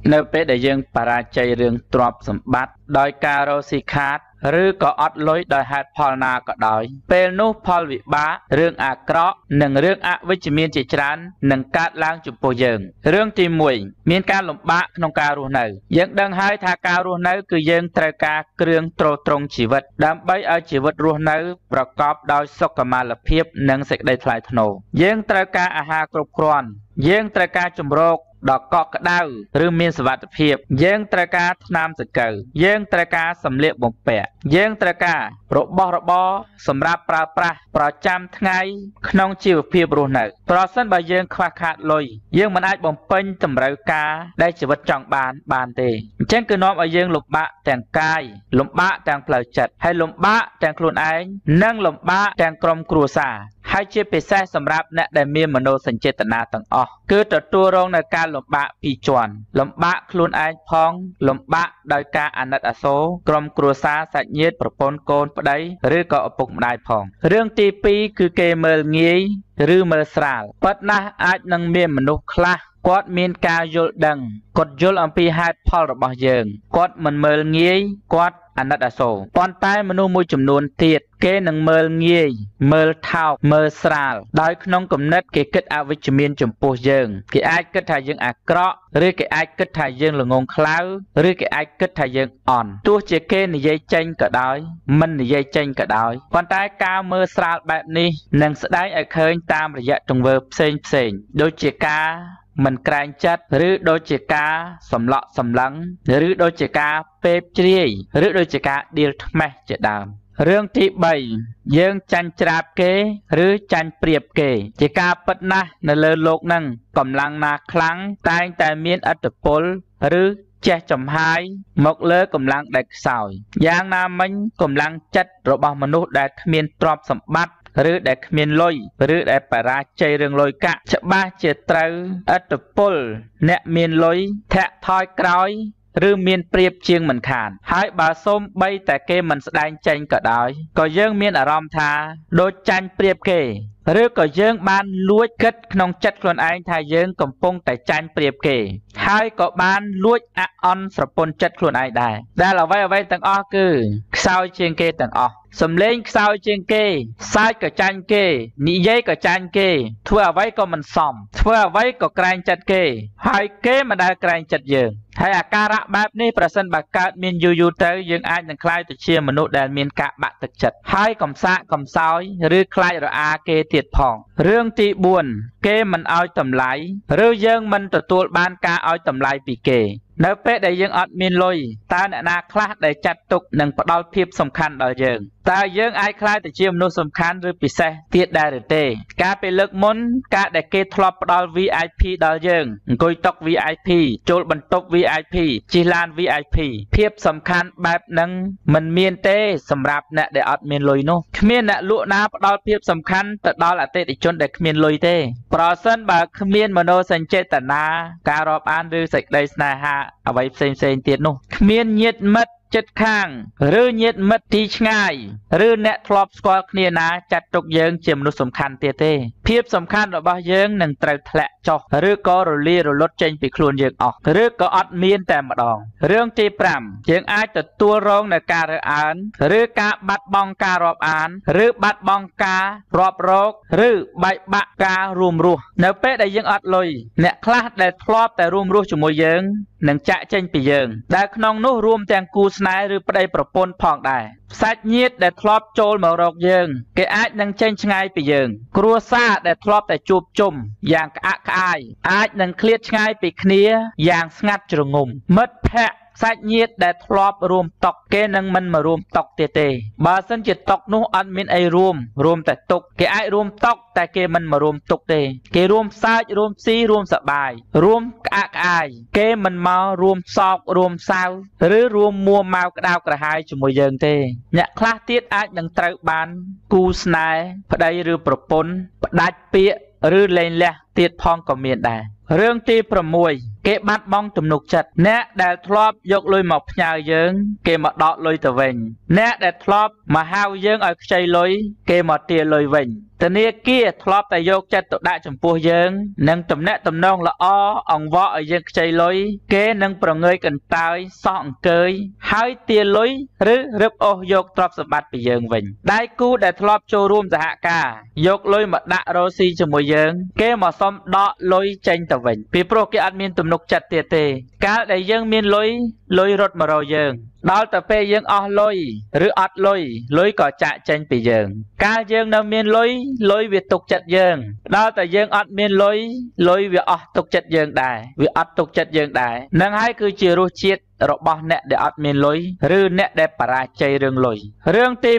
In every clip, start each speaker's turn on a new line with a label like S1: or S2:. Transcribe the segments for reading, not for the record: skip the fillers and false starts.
S1: Nếu bé để dương para chạy rừng trọp sầm bát đòi caro xì khát rư có ọt lối đòi hạt phò na có đòi pel nút phò vị bá rương à krọ nâng rương à với chỉ miên chỉ trán nâng cát lang chụp bồ dường rương tìm mùi miên ca lồng bá nông ca ruột nở dân đăng hai tha ca ruột nở cứ dân trai ca rương trô trông chỉ vật đám bấy ở chỉ vật ruột nởประกอบដោយសុខមាលភាពនិងសេចក្តីថ្លៃថ្នូរយើងត្រូវការអាហារគ្រប់គ្រាន់យើងត្រូវការជំរកដល់កក់ក្ដៅឬមានសុវត្ថិភាពយើងត្រូវការថ្នាំសង្កូវយើងត្រូវការសម្លៀកបំពាក់យើងត្រូវការរបស់របរសម្រាប់ប្រើប្រាស់ប្រចាំថ្ងៃក្នុងជីវភាពរស់នៅប្រសិនបើយើងខ្វះខាតលុយយើងមិនអាចបំពេញតម្រូវការដែលជីវិតចង់បានទេអញ្ចឹងគឺនាំឲ្យយើងលំបាកទាំងកាយលំបាកទាំងផ្លូវចិត្តហើយលំបាកទាំងខ្លួនឯងនិងលំបាកទាំងក្រុមគ្រួសារហើយជាពិសេសសម្រាប់អ្នកដែលមានមនោសញ្ចេតនាទាំងអស់គឺទទួលរងនៅការលំបាកពីរជាន់លំបាកខ្លួនឯងផងលំបាកដោយការអាណិតអាសូរក្រុមគ្រួសារសាច់ញាតិប្រពន្ធកូនប្តីឬក៏ឪពុកម្ដាយផងរឿងទី2គឺគេមើលងាយឬមើលស្រាលប៉ុន្តែអាចនឹងមានមនុស្សខ្លះគាត់មានការយល់ដឹងគាត់យល់អំពីហេតុផលរបស់យើងគាត់មិនមើលងាយគាត់អាណិតអាសូរប៉ុន្តែមនុស្សមួយចំនួនទៀតគេនឹងមើលងាយមើលថោកមើលស្រាលដោយក្នុងគំនិតគេគិតអវិជ្ជមានចំពោះយើងគេអាចគិតថាយើងអាក្រក់ឬគេអាចគិតថាយើងល្ងងខ្លៅឬគេអាចគិតថាយើងអន់ទោះជាគេនិយាយចេញក៏ដោយមិននិយាយចេញក៏ដោយប៉ុន្តែការមើលស្រាលបែបនេះនឹងស្ដែងឲ្យឃើញតាមរយៈទង្វើផ្សេងដូចជាការមិនក្រែងចិត្តឬដូចជាការសម្លក់សម្លឹងឬដូចជាការពេបជ្រាយឬដូចជាការដៀលថ្មេះជាដើមរឿងទី3យើងចាញ់ច្រាបគេឬចាញ់ប្រៀបគេជាការពិតណាស់នៅលើโลกហ្នឹងកម្លាំងណាខ្លាំងតែងតែមានឥទ្ធិពលឬចេះចំហាយមកលើកម្លាំងដែលខ្សោយយ៉ាងណាមិញកម្លាំងចិត្តរបស់មនុស្សដែលគ្មានទ្រព្យសម្បត្តិឬដែលគ្មានលុយឬដែលបរាជ័យរឿងលុយកាក់ច្បាស់ជាត្រូវឥទ្ធិពលអ្នកមានលុយធាក់ថយក្រោយឬមានប្រៀបជាងមិនខានហើយបើសូម្បីតែគេមិនស្ដែងចេញក៏ដោយក៏យើងមានអារម្មណ៍ថាដូចចាញ់ប្រៀបគេឬក៏យើងបានលួចគិតក្នុងចិត្តខ្លួនឯងថាយើងកំពុងតែចាញ់ប្រៀបគេហើយក៏បានលួចអអន់ស្រពន់ចិត្តខ្លួនឯងដែរដែលអ្វីទាំងអស់គឺខ្សោយជាងគេទាំងអស់សំលេងខ្សោយជាងគេសាច់ក៏ចាញ់គេនិយាយក៏ចាញ់គេធ្វើអ្វីក៏មិនសមធ្វើអ្វីក៏ក្រែងចិត្តគេហើយគេមិនដែលក្រែងចិត្តយើងហើយអាការៈបែបនេះប្រសិនបើកើតមានយូរទៅយើងអាចនឹងក្លាយទៅជាមនុស្សដែលមានការបាក់ទឹកចិត្តហើយកំសាកកំសោយឬខ្លាចរអាគេទៀតផងរឿងទី4គេមិនឲ្យតម្លៃឬយើងមិនទទួលបានការឲ្យតម្លៃពីគេនៅពេលដែលយើងអត់មានលុយតើអ្នកណាខ្លះដែលចាត់ទុកនិងផ្ដល់ភាពសំខាន់ដល់យើងតើយើងអាចក្លាយទៅជាមនុស្សសំខាន់ឬពិសេសទៀតដែរឬទេការពេលលើកមុនការដែលគេធ្លាប់ផ្ដល់ VIP ដល់យើងអង្គុយតុ VIP ចូលបន្ទប់ VIP ជិះឡាន VIP ភាពសំខាន់បែបហ្នឹងមិនមានទេសម្រាប់អ្នកដែលអត់មានលុយនោះគ្មានអ្នកលក់ណាផ្ដល់ភាពសំខាន់ទៅដល់អតិថិជនដែលគ្មានលុយទេប្រសិនបើគ្មានមនោសញ្ចេតនាការរាប់អានឬសេចក្តីស្នេហាអ្វីផ្សេងទៀតនោះគ្មានញាតិមិត្តចិត្តខាងឬញាតិមិត្តទីឆ្ងាយឬអ្នកធ្លាប់ស្គាល់គ្នាណាចាត់ទុកយើងជាមនុស្សសំខាន់ទៀតទេភាពសំខាន់របស់យើងនឹងត្រូវធ្លាក់ចុះឬក៏រលាយរលត់ចេញពីខ្លួនយើងអស់ឬក៏អត់មានតែម្ដងរឿងទី5យើងអាចទទួលរងនូវការរើសអើងឬការបាត់បង់ការរាប់អានឬបាត់បង់ការរាប់រកឬបែកបាក់ការរួមរស់នៅពេលដែលយើងអត់លុយអ្នកខ្លះដែលធ្លាប់តែរួមរស់ជាមួយយើងនឹងចាក់ចេញពីយើងដែលក្នុងនោះរួមទាំងគូស្នេហ៍ឬប្តីប្រពន្ធផងដែរសាច់ញាតិដែលធ្លាប់ចូលមករកយើងគេអាចនឹងចេញឆ្ងាយពីយើងគ្រួសារដែលធ្លាប់តែជួបជុំយ៉ាងក្អាក់ក្អាយអាចនឹងឃ្លាតឆ្ងាយពីគ្នាយ៉ាងស្ងាត់ជ្រងំមិត្តភក្តិសាច់ញាតិដែលធ្លាប់រួមតុគេនឹងមិនមករួមតុទៀតទេបើសិនជាតុនោះអត់មានអីរួមតែតុគេអាចរួមតុតែគេមិនមករួមតុទេគេរួមសើចរួមស៊ីរួមសប្បាយរួមក្អាក់ក្អាយគេមិនមករួមសោករួមសៅឬរួមមួម៉ៅក្តៅក្រហាយជាមួយយើងទេអ្នកខ្លះទៀតអាចនឹងត្រូវបានគូស្នេហ៍ប្តីឬប្រពន្ធផ្ដាច់ពាក្យឬលែងលះទៀតផងក៏មានដែររឿងទី6 គេបាត់បង់ទំនុកចិត្តអ្នកដែលធ្លាប់យកលុយមកផ្ញើយើងគេមកដកលុយទៅវិញអ្នកដែលធ្លាប់មកហៅយើងឲ្យខ្ចីលុយគេមកទារលុយវិញធនាគារធ្លាប់តែយកចិត្តទៅដាក់ចំពោះយើងនិងទំនាក់ទំនងល្អអង្វរឲ្យយើងខ្ចីលុយគេនឹងប្រងើយកន្តើយសោះអង្គើយហើយទារលុយឬរឹបអូសយកទ្រព្យសម្បត្តិពីយើងវិញដៃគូដែលធ្លាប់ចូលរួមសហការយកលុយមកដាក់រកស៊ីជាមួយយើងគេមកសុំដកលុយចេញទៅវិញពីព្រោះគេអត់មានទំនុកចិត្តទៀតទេកាលដែលយើងមានលុយរត់មករកយើងដល់ទៅពេលយើងអស់លុយឬអត់លុយក៏ចាក់ចេញពីយើងកាលយើងនៅមានលុយវាទុកចិត្តយើងដល់តែយើងអត់មានលុយវាអស់ទុកចិត្តយើងដែរវាអត់ទុកចិត្តយើងដែរនឹងហើយគឺជារសជាតិរបស់អ្នកដែលអត់មានលុយឬអ្នកដែលបរាជ័យរឿងលុយរឿងទី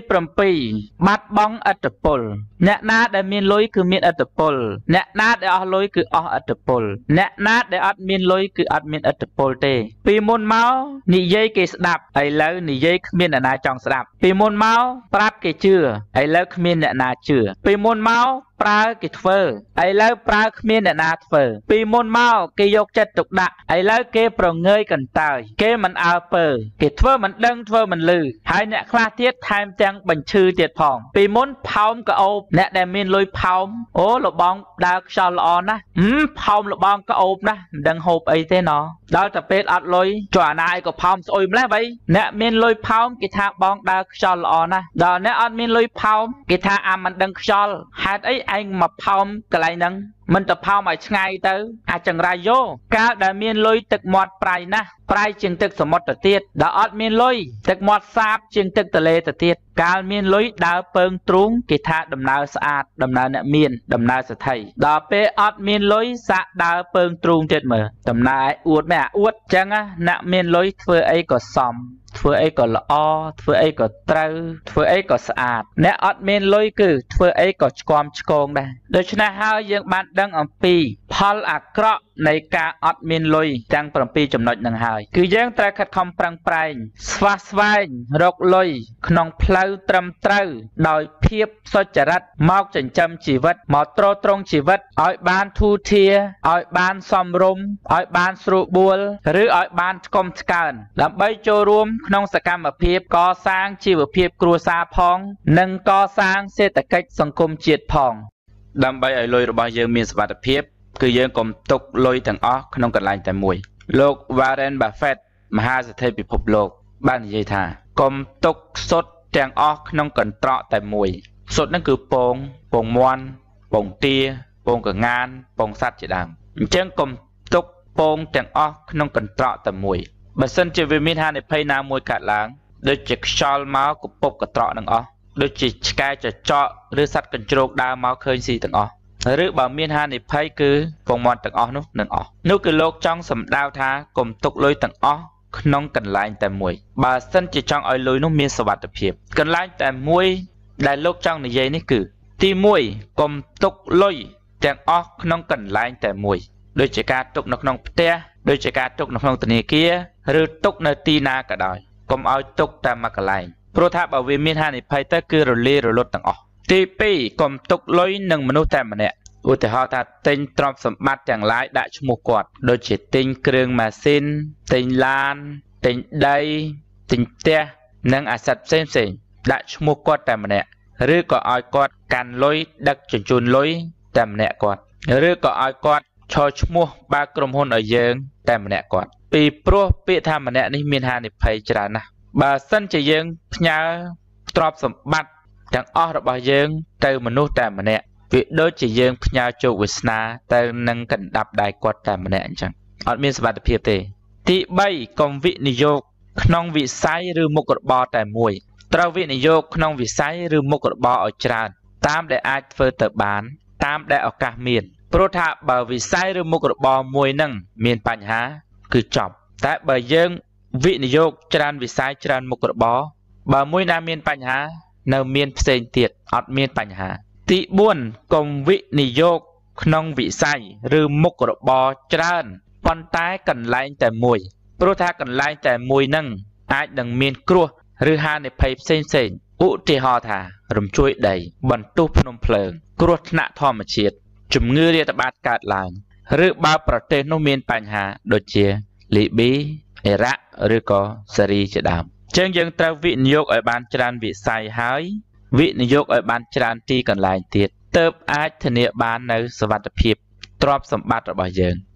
S1: 7បាត់បង់ឥទ្ធិពលអ្នកណាដែលមានលុយគឺមានឥទ្ធិពលអ្នកណាដែលអស់លុយគឺអស់ឥទ្ធិពលអ្នកណាដែលអត់មានលុយគឺអត់មានឥទ្ធិពលទេពីមុនមកនិយាយគេស្ដាប់ឥឡូវនិយាយគ្មានអ្នកណាចង់ស្ដាប់ពីមុនមកប្រាប់គេជឿឥឡូវគ្មានអ្នកណាជឿពីមុនមកប្រើគេធ្វើឥឡូវប្រើគ្មានអ្នកណាធ្វើពីមុនមកគេយកចិត្តទុកដាក់ឥឡូវគេប្រងើយកន្តើយគេមិនអើពើគេធ្វើមិនដឹងធ្វើមិនលឺហើយអ្នកខ្លះទៀតថែមទាំងបញ្ឈឺទៀតផងពីមុនផោមក្អូបអ្នកដែលមានលុយផោមអូលបងដើរខ្យល់ល្អណាស់ផោមលបងក្អូបណាស់មិនដឹងហូបអីទេណោះដល់តែពេលអត់លុយចុះអាណាឯក៏ផោមស្អុយម្លេះបីអ្នកមានលុយផោមគេថាបងដើរខ្យល់ល្អណាស់ដល់អ្នកអត់មានលុយផោមគេថាអាមិនដឹងខ្យល់ហេតុអីឯងមកផោមកន្លែងហ្នឹងមិនទៅផោមឲ្យឆ្ងាយទៅអាចង្រៃយោកាលដែលមានលុយទឹកមាត់ប្រៃណាស់ប្រៃជាងទឹកសមុទ្រទៅទៀតដល់អត់មានលុយទឹកមាត់សាបជាងទឹកទន្លេទៅទៀតកាលមានលុយដើរពើងទ្រូងគេថាដំណើរស្អាតដំណើរអ្នកមានដំណើរសទ្ធិដល់ពេលអត់មានលុយសាក់ដើរពើងទ្រូងទៀតមើលដំណើរអួតមែនអួតចឹងណាអ្នកមានលុយធ្វើអីក៏សមធ្វើអីក៏ល្អធ្វើអីក៏ត្រូវធ្វើអីក៏ស្អាតអ្នកអត់មានលុយគឺធ្វើអីក៏ឆ្គាំឆ្គងដែរដូច្នេះហើយយើងបានដឹងអំពីផលអាក្រក់នៃការអត់មានលុយទាំង7ចំណុចនឹងហើយគឺយើងត្រូវខិតខំប្រឹងប្រែងស្វះស្វែងរកលុយក្នុងផ្លូវត្រឹមត្រូវដោយភាពសុចរិតមកចិញ្ចឹមជីវិតមកទ្រទ្រង់ជីវិតឲ្យបានធូរធារឲ្យបានសមរម្យឲ្យបានស្រួលបួលឬឲ្យបានឆ្កំឆ្កើនដើម្បីចូលរួមក្នុងសកម្មភាពកសាងជីវភាពគ្រួសារផងនិងកសាងសេដ្ឋកិច្ចសង្គមជាតិផងដើម្បីឲ្យលុយរបស់យើងមានសុវត្ថិភាពគឺយើងកុំទុកលុយទាំងអស់ក្នុងកន្លែងតែមួយលោក Warren Buffett មហាសេដ្ឋីពិភពលោកបាននិយាយថាកុំទុកសុទ្ធទាំងអស់ក្នុងកន្ត្រកតែមួយសុទ្ធហ្នឹងគឺពងមាន់ពងទាពងកងានពងសត្វជាដើមអញ្ចឹងកុំទុកពងទាំងអស់ក្នុងកន្ត្រកតែមួយបើសិនជាវាមានហានិភ័យណាមួយកើតឡើងដូចជាខ្យល់មកកពុបកន្ត្រកនឹងអស់ដូចជាឆ្កែចចកឬសត្វកញ្ជ្រោកដើរមកឃើញស៊ីទាំងអស់ឬបើមានហានិភ័យគឺពងមាន់ទាំងអស់នោះនឹងអស់នោះគឺលោកចង់សម្ដៅថាកុំទុកលុយទាំងអស់ក្នុងកន្លែងតែមួយបើសិនជាចង់ឲ្យលុយនោះមានសុវត្ថិភាពកន្លែងតែមួយដែលលោកចង់និយាយនេះគឺទី1កុំទុកលុយទាំងអស់ក្នុងកន្លែងតែមួយដូចជាការទុកនៅក្នុងផ្ទះដូចជាការទុកនៅក្នុងធនាគារឬទុកនៅទីណាក៏ដោយកុំឲ្យទុកតែមួយកន្លែងព្រោះថាបើវាមានហានិភ័យទៅគឺរលាយរលត់ទាំងអស់ទី2កុំទុកលុយនឹងមនុស្សតែម្នាក់ឧទាហរណ៍ថាទិញទ្រព្យសម្បត្តិទាំងឡាយដាក់ឈ្មោះគាត់ដូចជាទិញគ្រឿងម៉ាស៊ីនទិញឡានទិញដីទិញផ្ទះនិងអាសត្វផ្សេងដាក់ឈ្មោះគាត់តែម្នាក់ឬក៏ឲ្យគាត់កាន់លុយដឹកជញ្ជូនលុយតែម្នាក់គាត់ឬក៏ឲ្យគាត់ឈរឈ្មោះបើក្រុមហ៊ុនឲ្យយើងតែម្នាក់គាត់ពីព្រោះពាក្យថាម្នាក់នេះមានហានិភ័យច្រើនណាស់បើសិនជាយើងផ្ញើទ្រព្យសម្បត្តិទាំងអស់របស់យើងទៅមនុស្សតែម្នាក់វាដូចជាយើងផ្ញើជោគវាសនាទៅនឹងកណ្ដាប់ដៃគាត់តែម្នាក់អញ្ចឹងអត់មានសុវត្ថិភាពទេទី3កុំវិនិយោគក្នុងវិស័យឬមុខរបរតែមួយត្រូវវិនិយោគក្នុងវិស័យឬមុខរបរឲ្យច្រើនតាមដែលអាចធ្វើទៅបានតាមដែលឱកាសមានព្រោះថាបើវិស័យឬមុខរបរមួយនឹងមានបញ្ហាគឺចប់តែបើយើងវិនិយោគច្រើនវិស័យច្រើនមុខរបរបើមួយណាមានបញ្ហានៅមានផ្សេងទៀតអត់មានបញ្ហាទី4កុំវិនិយោគក្នុងវិស័យឬមុខរបរច្រើនប៉ុន្តែកន្លែងតែមួយព្រោះថាកន្លែងតែមួយនឹងអាចនឹងមានគ្រោះឬហានិភ័យផ្សេងឧទាហរណ៍ថារំជួយដីបន្ទុះភ្នំភ្លើងគ្រោះថ្នាក់ធម្មជាតិជំងឺរាតត្បាតកើតឡើងឬបើប្រទេសនោះមានបញ្ហាដូចជាលីប៊ីអ៊ីរ៉ាក់ឬក៏សេរីជាដើមចឹងយើងត្រូវវិនិយោគឲ្យបានច្រើនវិស័យហើយវិនិយោគឲ្យបានច្រើនទីកន្លែងទៀតទើបអាចធានាបាននៅសុវត្ថិភាពទ្រព្យសម្បត្តិរបស់យើង